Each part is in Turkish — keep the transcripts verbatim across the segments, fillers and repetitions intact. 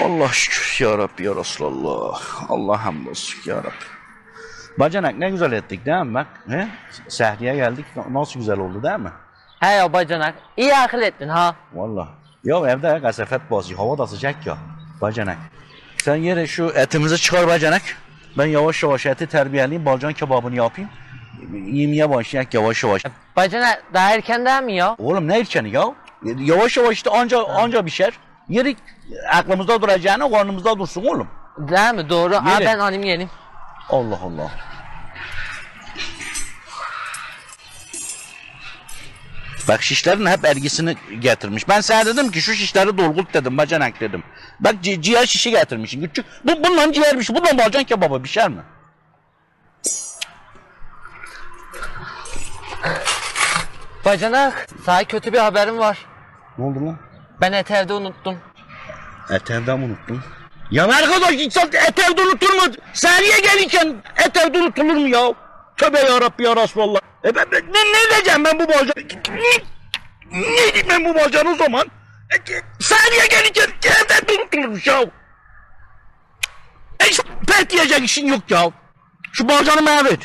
Allah şükür ya Rabbi ya Resulallah. Allah hamdolsun ya Rabbi. Bacanak ne güzel ettik değil mi bak? He? Sehriye geldik nasıl güzel oldu değil mi? He ya bacanak iyi akıl ettin ha. Vallahi. Ya evde gasafet basıyor hava da sıcak ya. Bacanak. Sen yere şu etimizi çıkar bacanak. Ben yavaş yavaş eti terbiyeleyeyim balcan kebabını yapayım. Yemeye başlayak yavaş yavaş. Bacanak daha erken değil mi ya? Oğlum ne erkeni ya? Yavaş yavaş işte anca anca pişer. Yeri aklımızda duracağına karnımızda dursun oğlum. Değil mi? Doğru. Aa, ben alayım yerim. Allah Allah. Bak şişlerin hep ergisini getirmiş. Ben sana dedim ki şu şişleri dolgult dedim bacanak dedim. Bak ci ciğer şişi getirmişsin küçük. Bu bundan ciğermiş. Bundan balcan kebabı pişer mi? Bacanak sana kötü bir haberim var. Ne oldu lan? Ben et evde unuttum. Et evde mi unuttun? Ya arkadaş insan et evde unutur mu? Saniye gelirken et evde unutulur mu ya? Tövbe ya Rabbi ya Resulallah. E ben, ben, ne, ne diyeceğim ben bu balcan? Ne, ne diyeyim ben bu balcan o zaman? E, saniye gelirken evde unutulurmuş ya. E şu pet diyecek işin yok ya. Şu balcanı bana ver.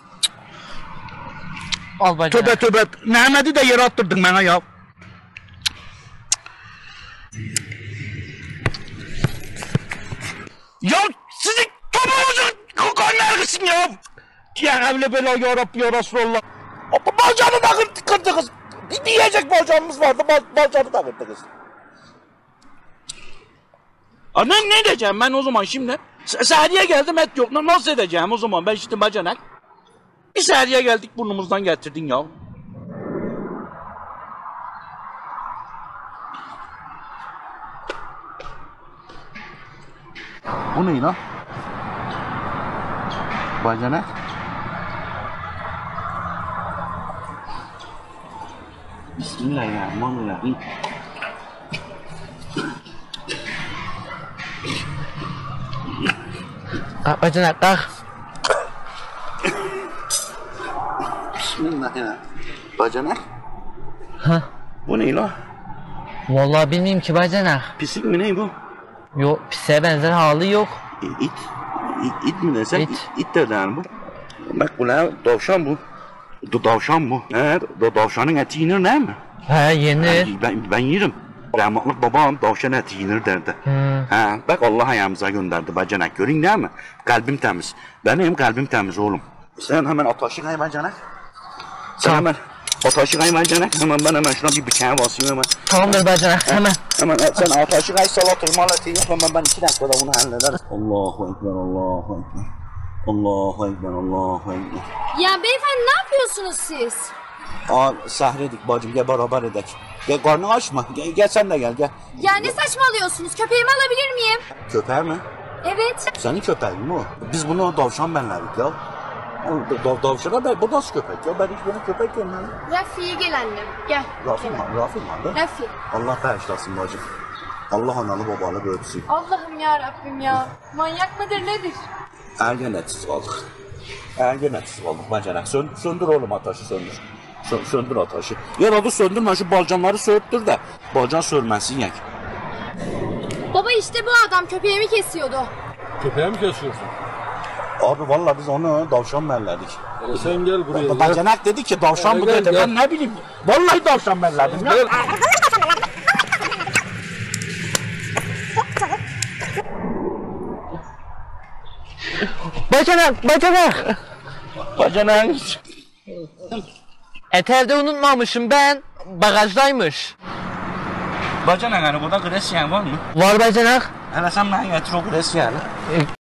Al bacanak. Tövbe tövbe. Mehmet'i de yere attırdın bana ya. Ya sizin topuğunuzun kokonlarısın ya. Ya evle bela ya Rabbi ya Resulallah. Balcanı da kırdı, kırdı kız. Bir diyecek balcanımız vardı, bal, balcanı da kırdı kız. Ne, ne diyeceğim ben o zaman şimdi? Sehriye geldim et yok. Nasıl edeceğim o zaman ben işte bacanak? Bir sehriye geldik burnumuzdan getirdin ya. Bu ne lan? Bacanak. Bismillahirrahmanirrahim. Kalk bacanak kalk. Bismillahirrahmanirrahim. Bacanak. Ha? Bu ne lan? Vallahi bilmiyorum ki bacanak. Pislik mi ne bu? Yok pise benzer hali yok. İt. İt, it mi desem? İt. İt, it de bu. Bak ulan tavşan bu. Da tavşan bu. Evet, da tavşanın eti yenir değil mi? He yenir. Ben, ben, ben yerim. Rahmetli babam tavşan eti yenir derdi. Hmm. Ha, bak Allah ayağımıza gönderdi bacanak. Görün değil mi? Kalbim temiz. Benim kalbim temiz oğlum. Sen hemen ataşı kay bacanak. Sen Tamam. hemen ataşı kay bacanak. Hemen ben hemen şuna bir bıçağı basayım hemen. Tamamdır bacanak hemen. Hemen sen ataşı kay salatayı malatayı yap hemen ben iki dakikada bunu hallederim. Allahu Ekber, Allahu Ekber. Allahu Ekber, Allahu Ekber. Ya beyefendi ne yapıyorsunuz siz? Aa sahredik bacım gel beraber edek. Gel karnını açma. Gel, gel sen de gel gel. Ya ne saçmalıyorsunuz? Köpeğimi alabilir miyim? Köpeği mi? Evet. Senin köpeğin mi o? Biz bunu davşan benledik ya. Dav, davşana ben, bu nasıl köpek ya? Ben hiç böyle köpek görmedim. Rafi'ye gel annem. Gel. Rafi mi? Rafi mi adı? Rafi. Allah bağışlasın bacım. Allah analı babalı büyütsün. Allah'ım ya Rabbim ya. Manyak mıdır nedir? Ergenetsiz olduk. Ergenetsiz olduk bacanak. Sön, söndür oğlum ataşı söndür. Sö, söndür ataşı. Yaradı söndürme şu balcanları söğüttür de. Balcan sönmesin yak. Baba işte bu adam köpeğimi kesiyordu. Köpeğe mi kesiyorsun? Abi vallahi biz onu davşan belledik. E sen gel buraya. Ba bacanak dedi ki davşan Gel, bu gel, dedi. gel. Ben ne bileyim. Vallahi davşan belledim ya. Gel. Bacanak bacanak. Bacanak. Et evde unutmamışım ben. Bagajdaymış. Bacanak hani burada gresyen var mı? Var bacanak. Hele sen bana getir o gresyanı.